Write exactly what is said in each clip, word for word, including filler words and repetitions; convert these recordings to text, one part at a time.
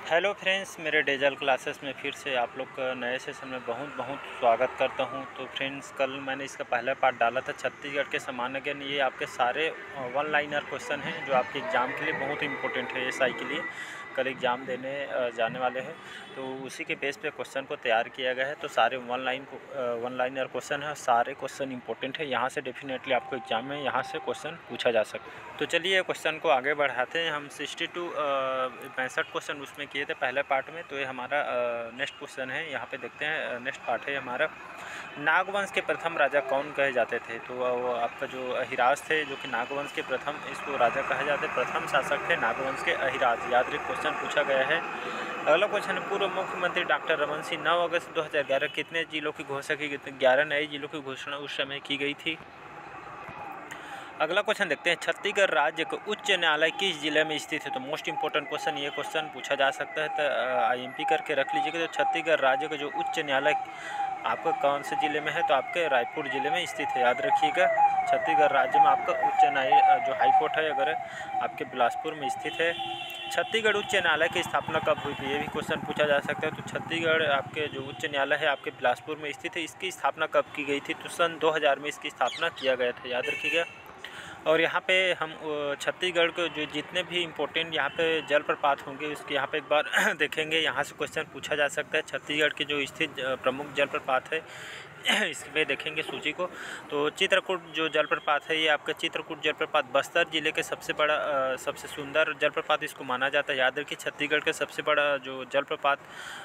Hello friends, मेरे डेजल classes में फिर से आप लोग का नए सेशन में बहुत बहुत स्वागत करता हूं। तो फ्रेंड्स, कल मैंने इसका पहला पार्ट डाला था छत्तीसगढ़ के सामान्य ज्ञान। ये आपके सारे वन लाइनर क्वेश्चन हैं जो आपके एग्ज़ाम के लिए बहुत इंपॉर्टेंट है। एसआई के लिए कल एग्ज़ाम देने जाने वाले हैं, तो उसी के बेस पे क्वेश्चन को तैयार किया गया है। तो सारे वन लाइन को वन लाइनर क्वेश्चन है, सारे क्वेश्चन इंपॉर्टेंट है। यहाँ से डेफिनेटली आपको एग्ज़ाम में यहाँ से क्वेश्चन पूछा जा सकता है। तो चलिए क्वेश्चन को आगे बढ़ाते हैं। हम सिक्सटी टू पैंसठ क्वेश्चन उसमें किए थे पहले पार्ट में। तो ये हमारा नेक्स्ट क्वेश्चन है, यहाँ पे देखते हैं। नेक्स्ट पार्ट है हमारा, नागवंश के प्रथम राजा कौन कहे जाते थे? तो वो आपका जो अहिराज थे, जो कि नागवंश के प्रथम इसको राजा कहे जाते, प्रथम शासक थे नागवंश के अहिराज। याद रख क्वेश्चन पूछा गया है। अगला क्वेश्चन है, पूर्व मुख्यमंत्री डॉक्टर रमन सिंह नौ अगस्त दो हज़ार ग्यारह कितने जिलों की घोषणा की गई? ग्यारह नए जिलों की घोषणा उस समय की गई थी। अगला क्वेश्चन देखते हैं, छत्तीसगढ़ राज्य का उच्च न्यायालय किस जिले में स्थित है? तो मोस्ट इंपॉर्टेंट क्वेश्चन, ये क्वेश्चन पूछा जा सकता है, तो आईएमपी करके रख लीजिएगा। तो छत्तीसगढ़ राज्य का जो उच्च न्यायालय आपका कौन से ज़िले में है? तो आपके रायपुर ज़िले में स्थित है। याद रखिएगा, छत्तीसगढ़ राज्य में आपका उच्च न्यायालय जो हाईकोर्ट है अगर आपके बिलासपुर में स्थित है। छत्तीसगढ़ उच्च न्यायालय की स्थापना कब हुई थी? ये भी क्वेश्चन पूछा जा सकता है। तो छत्तीसगढ़ आपके जो उच्च न्यायालय है आपके बिलासपुर में स्थित है। इसकी स्थापना कब की गई थी? तो सन दो हज़ार में इसकी स्थापना किया गया था। याद रखिएगा। और यहाँ पे हम छत्तीसगढ़ के जो जितने भी इम्पोर्टेंट यहाँ पे जलप्रपात होंगे उसके यहाँ पे एक बार देखेंगे। यहाँ से क्वेश्चन पूछा जा सकता है। छत्तीसगढ़ के जो स्थित प्रमुख जलप्रपात है इसमें देखेंगे सूची को। तो चित्रकूट जो जलप्रपात है, ये आपका चित्रकूट जलप्रपात बस्तर जिले के सबसे बड़ा सबसे सुंदर जलप्रपात इसको माना जाता है। याद रखिए, छत्तीसगढ़ का सबसे बड़ा जो जलप्रपात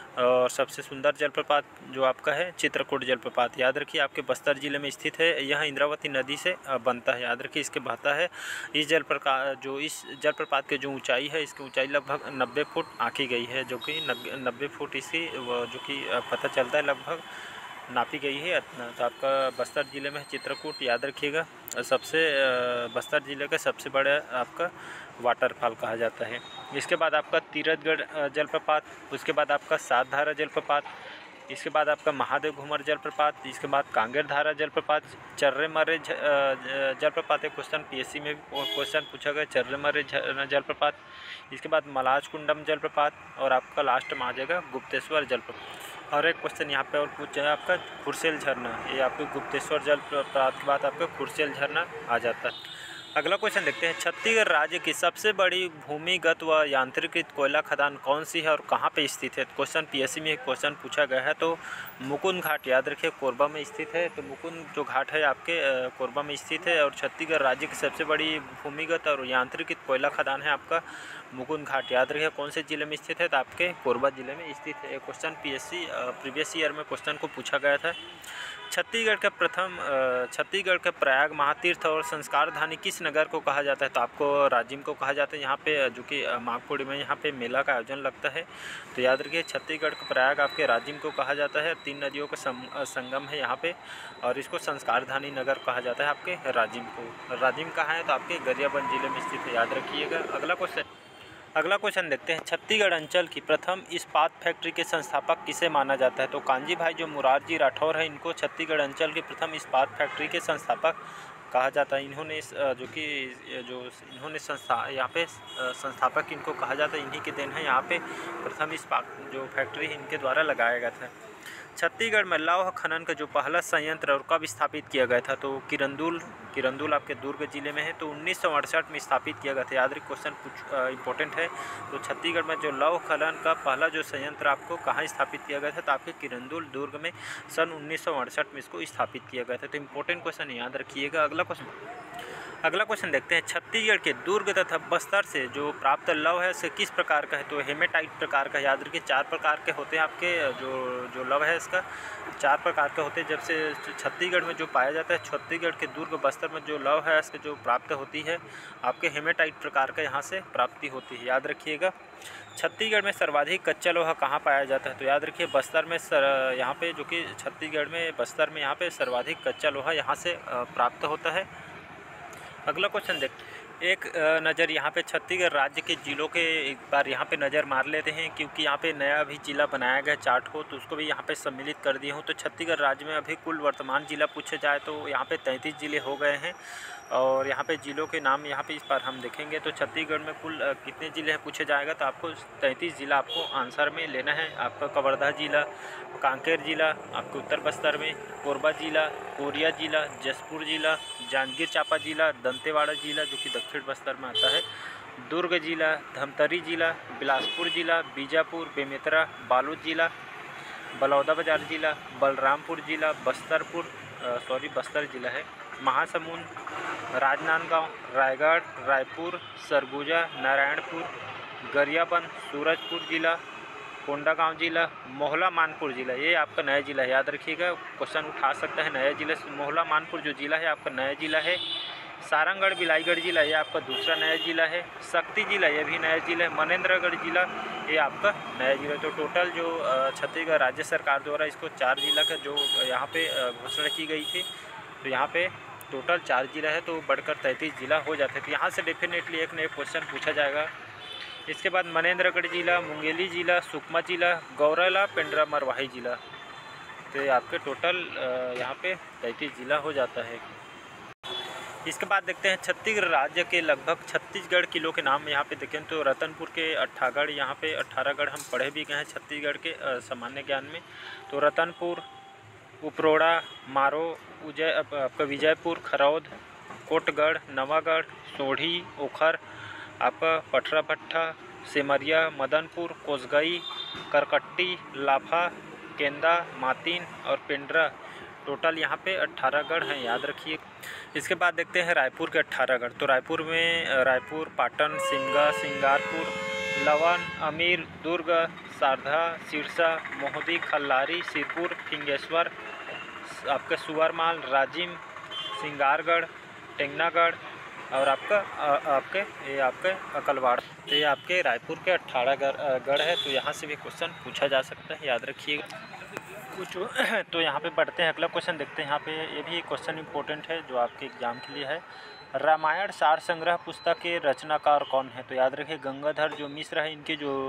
और सबसे सुंदर जलप्रपात जो आपका है चित्रकूट जलप्रपात। याद रखिए, आपके बस्तर जिले में स्थित है। यह इंद्रावती नदी से बनता है। याद रखिए, इसके बहता है। इस जलप्रपात जो इस जलप्रपात की जो ऊंचाई है, इसकी ऊंचाई लगभग नब्बे फुट आंकी गई है, जो कि नब्बे फुट इसकी जो कि पता चलता है लगभग नापी गई है इतना। तो आपका बस्तर ज़िले में चित्रकूट। याद रखिएगा, सबसे बस्तर ज़िले का सबसे बड़ा आपका वाटरफॉल कहा जाता है। इसके बाद आपका तीरथगढ़ जलप्रपात, उसके बाद आपका सात धारा जलप्रपात, इसके बाद आपका महादेव घूमर जलप्रपात, इसके बाद कांगेर धारा जलप्रपात, चर्रे मर्रे जलप्रपात। एक क्वेश्चन पीएससी में क्वेश्चन पूछा गया, चर्रे मर्रे जलप्रपात। इसके बाद मलाज कुंडम जलप्रपात और आपका लास्ट में आ जाएगा गुप्तेश्वर जलप्रपात। और एक क्वेश्चन यहाँ पे और पूछा है आपका खुरसेल झरना। ये आपके गुप्तेश्वर जलप्रपात के बाद आपका खुरसेल झरना आ जाता है। अगला क्वेश्चन देखते हैं, छत्तीसगढ़ राज्य की सबसे बड़ी भूमिगत व यांत्रिकृत कोयला खदान कौन सी है और कहाँ पे स्थित है? क्वेश्चन पीएससी में एक क्वेश्चन पूछा गया है। तो मुकुंद घाट, याद रखिए, कोरबा में स्थित है। तो मुकुंद जो घाट है आपके कोरबा में स्थित है। और छत्तीसगढ़ राज्य की सबसे बड़ी भूमिगत और यांत्रिकृत कोयला खदान है आपका मुकुंद घाट। याद रखिए, कौन से जिले में स्थित है? तो आपके कोरबा जिले में स्थित है। एक क्वेश्चन पीएससी प्रीवियस ईयर में क्वेश्चन को पूछा गया था। छत्तीसगढ़ का प्रथम छत्तीसगढ़ का प्रयाग महातीर्थ और संस्कार धानी किस नगर को कहा जाता है? तो आपको राजिम को कहा जाता है। यहाँ पे जो कि माघ पूर्णिमा में यहाँ पे मेला का आयोजन लगता है। तो याद रखिए, छत्तीसगढ़ का प्रयाग आपके राजिम को कहा जाता है। तीन नदियों का संगम है यहाँ पे, और इसको संस्कार धानी नगर कहा जाता है आपके राजिम को। राजिम कहाँ है? तो आपके गरियाबंद जिले में स्थित है। याद रखिएगा। अगला क्वेश्चन अगला क्वेश्चन देखते हैं, छत्तीसगढ़ अंचल की प्रथम इस्पात फैक्ट्री के संस्थापक किसे माना जाता है? तो कांजी भाई जो मुरारजी राठौर है, इनको छत्तीसगढ़ अंचल की प्रथम इस्पात फैक्ट्री के संस्थापक कहा जाता है। इन्होंने इस जो कि जो इन्होंने संस्था यहाँ पे संस्थापक इनको कहा जाता है। इन्हीं के देन है यहाँ पे प्रथम इस्पात जो फैक्ट्री इनके द्वारा लगाया गया था। छत्तीसगढ़ में लौह खनन का जो पहला संयंत्र और कब स्थापित किया गया था? तो किरंदुल किरंदुल आपके दुर्ग जिले में है। तो उन्नीस सौ अड़सठ में स्थापित किया गया था। याद रखिए, क्वेश्चन कुछ इंपॉर्टेंट है। तो छत्तीसगढ़ में जो लौह खनन का पहला जो संयंत्र आपको कहाँ स्थापित किया गया था? तो आपके किरंदुल दुर्ग में सन उन्नीस सौ अड़सठ में इसको स्थापित किया गया था। तो इंपॉर्टेंट क्वेश्चन याद रखिएगा। अगला क्वेश्चन अगला क्वेश्चन देखते हैं, छत्तीसगढ़ के दुर्ग तथा बस्तर से जो प्राप्त लौह है से किस प्रकार का है? तो हेमेटाइट प्रकार का। याद रखिए, चार प्रकार के होते हैं आपके जो जो लौह है इसका चार प्रकार के होते हैं। जब से छत्तीसगढ़ में जो पाया जाता है, छत्तीसगढ़ के दुर्ग बस्तर में जो लौह है इसके जो प्राप्त होती है आपके हेमेटाइट प्रकार का यहाँ से प्राप्ति होती है। याद रखिएगा। छत्तीसगढ़ में सर्वाधिक कच्चा लोहा कहाँ पाया जाता है? तो याद रखिए, बस्तर में सर यहाँ पे जो कि छत्तीसगढ़ में बस्तर में यहाँ पे सर्वाधिक कच्चा लोहा यहाँ से प्राप्त होता है। अगला क्वेश्चन देख एक नज़र यहाँ पे छत्तीसगढ़ राज्य के ज़िलों के एक बार यहाँ पे नज़र मार लेते हैं, क्योंकि यहाँ पे नया भी ज़िला बनाया गया चार्ट को, तो उसको भी यहाँ पे सम्मिलित कर दिया हूँ। तो छत्तीसगढ़ राज्य में अभी कुल वर्तमान ज़िला पूछे जाए तो यहाँ पे तैंतीस ज़िले हो गए हैं, और यहाँ पे ज़िलों के नाम यहाँ पे इस बार हम देखेंगे। तो छत्तीसगढ़ में कुल कितने ज़िले हैं पूछे जाएगा, तो आपको तैंतीस ज़िला आपको आंसर में लेना है। आपका कवर्धा ज़िला, कांकेर ज़िला आपके उत्तर बस्तर में, कोरबा ज़िला, कोरिया ज़िला, जशपुर ज़िला, जांजगीर चांपा ज़िला, दंतेवाड़ा ज़िला जो कि दक्षिण बस्तर में आता है, दुर्ग ज़िला, धमतरी ज़िला, बिलासपुर ज़िला, बीजापुर, बेमेतरा, बालोद ज़िला, बलौदाबाजार ज़िला, बलरामपुर ज़िला, बस्तरपुर सॉरी बस्तर ज़िला है, महासमुंद, राजनांदगांव, रायगढ़, रायपुर, सरगुजा, नारायणपुर, गरियाबंद, सूरजपुर ज़िला, कोंडागांव ज़िला, मोहला मानपुर ज़िला, ये आपका नया ज़िला है, याद रखिएगा, क्वेश्चन उठा सकता है नया ज़िला से। मोहला मानपुर जो ज़िला है आपका नया ज़िला है। सारंगढ़ बिलाईगढ़ ज़िला ये आपका दूसरा नया ज़िला है। शक्ति ज़िला ये भी नया ज़िला है। मनेंद्रगढ़ ज़िला ये आपका नया ज़िला है। तो टोटल जो छत्तीसगढ़ राज्य सरकार द्वारा इसको चार ज़िला का जो यहाँ पे घोषणा की गई थी, तो यहाँ पे टोटल चार ज़िला है, तो बढ़कर तैंतीस ज़िला हो जाते हैं। तो यहाँ से डेफिनेटली एक न एक क्वेश्चन पूछा जाएगा। इसके बाद मनेंद्रगढ़ ज़िला, मुंगेली ज़िला, सुकमा ज़िला, गौरेला, पेंड्रा मरवाही ज़िला, तो ये आपके टोटल यहाँ पे तैंतीस ज़िला हो जाता है। इसके बाद देखते हैं छत्तीसगढ़ राज्य के लगभग छत्तीसगढ़ किलों के नाम यहाँ पे देखें तो रतनपुर के अट्ठागढ़, यहाँ पे अट्ठारहगढ़ हम पढ़े भी गए हैं छत्तीसगढ़ के सामान्य ज्ञान में। तो रतनपुर, उपरोड़ा, मारो, उजय आपका विजयपुर, खरौद, कोटगढ़, नवागढ़, सोढ़ी, ओखर, आपका पटरा भट्टा, सेमरिया, मदनपुर, कोसगई, करकट्टी, लाफा, केंदा, मातीन और पेंड्रा, टोटल यहाँ पे अट्ठारह गढ़ हैं, याद रखिए। इसके बाद देखते हैं रायपुर के अट्ठारह गढ़। तो रायपुर में रायपुर, पाटन, सिमगा, सिंगारपुर, लवन, अमीर, दुर्ग, सारधा, सिरसा, मोहदी, खल्लारी, सिरपुर, फिंगेश्वर, आपका सुवरमाल, राजिम, सिंगारगढ़, टेंगनागढ़ और आपका आपके ये आपके अकलवाड़। तो ये आपके रायपुर के अट्ठारह गढ़ है। तो यहाँ से भी क्वेश्चन पूछा जा सकता है, याद रखिएगा कुछ। तो यहाँ पे बढ़ते हैं, अगला क्वेश्चन देखते हैं। यहाँ पे ये भी क्वेश्चन इंपॉर्टेंट है जो आपके एग्जाम के लिए है। रामायण सार संग्रह पुस्तक के रचनाकार कौन है? तो याद रखिए गंगाधर जो मिश्र है, इनके जो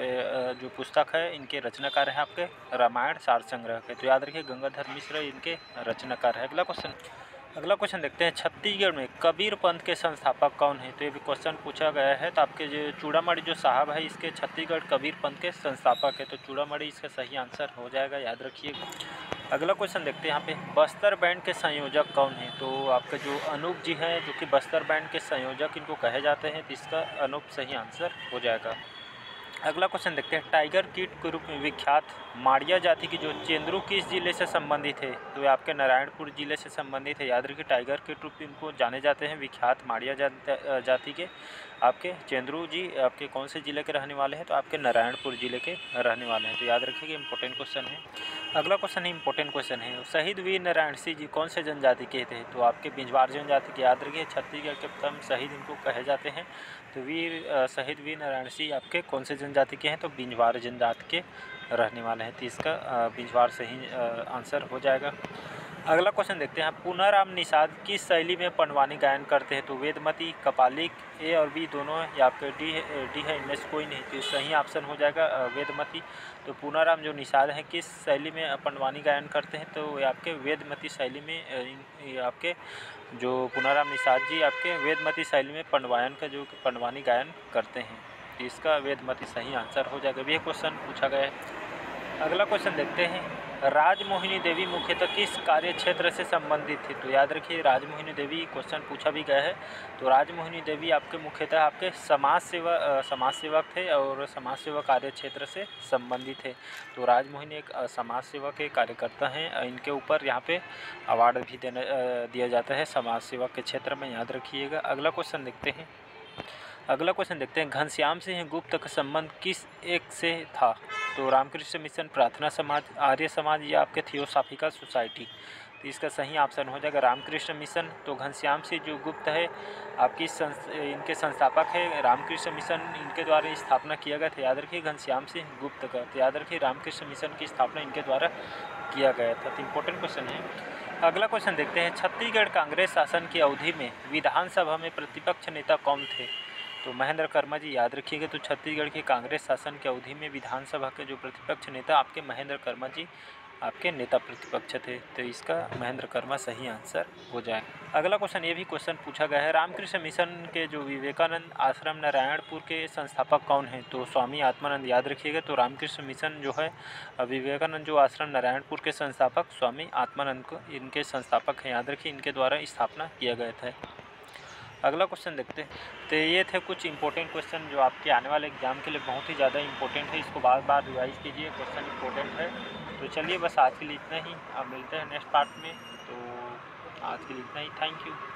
जो पुस्तक है इनके रचनाकार है आपके रामायण सार संग्रह के। तो याद रखिए गंगाधर मिश्र इनके रचनाकार है। अगला क्वेश्चन अगला क्वेश्चन देखते हैं, छत्तीसगढ़ में कबीर पंथ के संस्थापक कौन है? तो ये भी क्वेश्चन पूछा गया है। तो आपके जो चूड़ामणि जो साहब है इसके छत्तीसगढ़ कबीर पंथ के संस्थापक है। तो चूड़ामणि इसका सही आंसर हो जाएगा, याद रखिए। अगला क्वेश्चन देखते हैं यहाँ पे, बस्तर बैंड के संयोजक कौन है? तो आपके जो अनूप जी हैं जो कि बस्तर बैंड के संयोजक इनको कहे जाते हैं, तो इसका अनूप सही आंसर हो जाएगा। अगला क्वेश्चन देखते हैं, टाइगर कीट के रूप में विख्यात माड़िया जाति की जो चेंद्रू किस जिले से संबंधित है? तो ये आपके नारायणपुर जिले से संबंधित है। याद रखिए टाइगर कीट रूप में इनको जाने जाते हैं विख्यात माड़िया जाति के आपके चेंद्रू जी आपके कौन से ज़िले के रहने वाले हैं? तो आपके नारायणपुर ज़िले के रहने वाले हैं। तो याद रखिएगा इंपॉर्टेंट क्वेश्चन है। अगला क्वेश्चन इंपॉर्टेंट क्वेश्चन है, शहीद वीर नारायण सिंह जी कौन से जनजाति के थे? तो आपके बिंजवार जनजाति के। याद रखिए छत्तीसगढ़ के प्रथम शहीद इनको कहे जाते हैं। तो वीर शहीद वीर नारायण सिंह आपके कौन से जनजाति के हैं? तो बिंजवार जनजाति के रहने वाले हैं। तो इसका बिंजवार सही आंसर हो जाएगा। अगला क्वेश्चन देखते हैं, पूनाराम निषाद किस शैली में पंडवानी गायन करते हैं? तो वेदमती, कपालिक, ए और बी दोनों है, या आपके डी है डी है इनमें से कोई नहीं। तो सही ऑप्शन हो जाएगा वेदमती। तो पूनाराम जो निषाद हैं किस शैली में पंडवानी गायन करते हैं? तो ये आपके वेदमती शैली में, ये आपके जो पूनाराम निषाद जी आपके वेदमती शैली में पंडवायन का जो पंडवानी गायन करते हैं। तो इसका वेदमती सही आंसर हो जाएगा। ये क्वेश्चन पूछा गया है। अगला क्वेश्चन देखते हैं, राजमोहिनी देवी मुख्यतः किस कार्य क्षेत्र से संबंधित थी? तो याद रखिए राजमोहिनी देवी क्वेश्चन पूछा भी गया है। तो राजमोहिनी देवी आपके मुख्यतः आपके समाज सेवा समाज सेवक थे और समाज सेवा कार्य क्षेत्र से संबंधित है। तो राजमोहिनी एक समाज सेवा के कार्यकर्ता हैं। इनके ऊपर यहाँ पे अवार्ड भी देना दिया जाता है समाज सेवा के क्षेत्र में, याद रखिएगा। अगला क्वेश्चन देखते हैं अगला क्वेश्चन देखते हैं घनश्याम सिंह गुप्त का संबंध किस एक से था? तो रामकृष्ण मिशन, प्रार्थना समाज, आर्य समाज या आपके थियोसॉफिकल सोसाइटी। तो इसका सही ऑप्शन हो जाएगा रामकृष्ण मिशन। तो घनश्याम सिंह जो गुप्त है आपकी संस, इनके संस्थापक है। रामकृष्ण मिशन इनके द्वारा स्थापना किया गया था। याद रखिए घनश्याम सिंह गुप्त का। तो याद रखिए रामकृष्ण मिशन की स्थापना इनके द्वारा किया गया था। तो इम्पोर्टेंट क्वेश्चन है। अगला क्वेश्चन देखते हैं, छत्तीसगढ़ कांग्रेस शासन की अवधि में विधानसभा में प्रतिपक्ष नेता कौन थे? तो महेंद्र कर्मा जी, याद रखिएगा। तो छत्तीसगढ़ के कांग्रेस शासन की अवधि में विधानसभा के जो प्रतिपक्ष नेता आपके महेंद्र कर्मा जी आपके नेता प्रतिपक्ष थे। तो इसका महेंद्र कर्मा सही आंसर हो जाए। अगला क्वेश्चन, ये भी क्वेश्चन पूछा गया है, रामकृष्ण मिशन के जो विवेकानंद आश्रम नारायणपुर के संस्थापक कौन हैं? तो स्वामी आत्मानंद, याद रखिएगा। तो रामकृष्ण मिशन जो है विवेकानंद जो आश्रम नारायणपुर के संस्थापक स्वामी आत्मानंद को इनके संस्थापक हैं, याद रखिए, इनके द्वारा स्थापना किया गया था। अगला क्वेश्चन देखते हैं। तो ये थे कुछ इंपॉर्टेंट क्वेश्चन जो आपके आने वाले एग्जाम के लिए बहुत ही ज़्यादा इंपॉर्टेंट है। इसको बार बार रिवाइज कीजिए, क्वेश्चन इंपॉर्टेंट है। तो चलिए, बस आज के लिए इतना ही। अब मिलते हैं नेक्स्ट पार्ट में। तो आज के लिए इतना ही। Thank you.